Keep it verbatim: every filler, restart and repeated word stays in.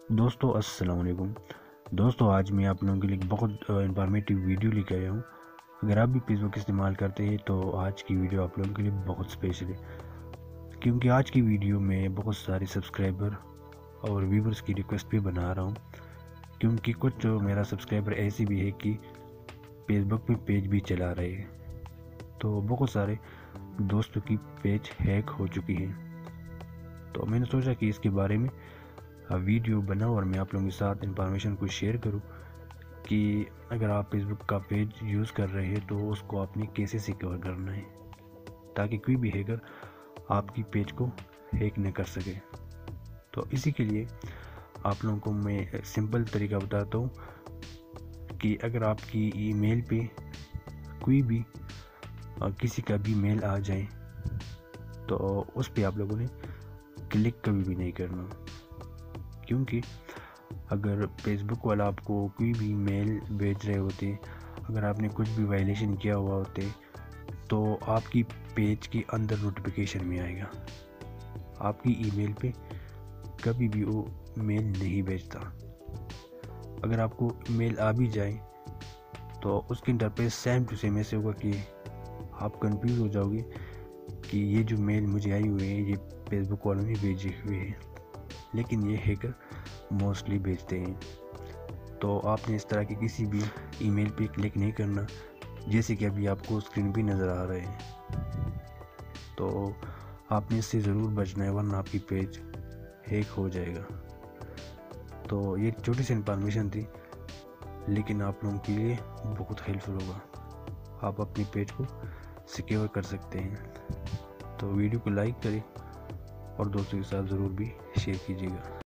دوستو السلام علیکم دوستو آج میں آپ لوگوں کے لیے بہت انفارمیٹیو ویڈیو لے کے آیا ہوں۔ اگر آپ بھی فیس بک استعمال کرتے ہیں تو آج کی ویڈیو آپ لوگوں کے لیے بہت اسپیشل ہے، کیونکہ آج کی ویڈیو میں بہت سارے سبسکرائبر اور ویورز کی ریکویسٹ بھی بنا رہا ہوں، کیونکہ کچھ میرا سبسکرائبر ایسے بھی ہے کہ فیس بک میں پیج بھی چلا رہے ہیں، تو بہت سارے دوستوں کی پیج ہیک ہو چکی ہیں۔ تو میں نے سوچا کہ اس کے بارے میں ویڈیو بناؤ اور میں آپ لوگوں کے ساتھ انفارمیشن کو شیئر کروں کہ اگر آپ فیس بک کا پیج یوز کر رہے ہیں تو اس کو آپ نے کیسے سیکیور کرنا ہے، تاکہ کوئی بھی ہیکر آپ کی پیج کو ہیک نہ کر سکے۔ تو اسی کے لیے آپ لوگوں کو میں سمپل طریقہ بتاتا ہوں کہ اگر آپ کی ای میل پہ کوئی بھی کسی کا بھی میل آ جائے تو اس پہ آپ لوگوں نے کلک کبھی بھی نہیں کرنا، کیونکہ اگر فیس بک والا آپ کو کوئی بھی میل بھیج رہے ہوتے، اگر آپ نے کچھ بھی وائلیشن کیا ہوا ہوتے تو آپ کی پیج کے اندر نوٹیفیکیشن میں آئے گا، آپ کی ای میل پہ کبھی بھی وہ میل نہیں بھیجتا۔ اگر آپ کو میل آ بھی جائے تو اس کے انٹرفیس سیم ٹو سیم ایسے ہوگا کہ آپ کنفیوز ہو جاؤ گے کہ یہ جو میل مجھے آئی ہوئے ہیں یہ فیس بک والوں نے بھیجے ہوئے ہیں، لیکن یہ ہیکر موسٹلی بھیجتے ہیں۔ تو آپ نے اس طرح کی کسی بھی ای میل پہ کلک نہیں کرنا، جیسے کہ ابھی آپ کو اسکرین پہ نظر آ رہے ہیں۔ تو آپ نے اس سے ضرور بچنا ہے، ورنہ آپ کی پیج ہیک ہو جائے گا۔ تو یہ چھوٹی سی انفارمیشن تھی، لیکن آپ لوگوں کے لیے بہت ہیلپ فل ہوگا، آپ اپنی پیج کو سیکیور کر سکتے ہیں۔ تو ویڈیو کو لائک کریں اور دوستوں کے ساتھ ضرور بھی شیئر کیجیے گا۔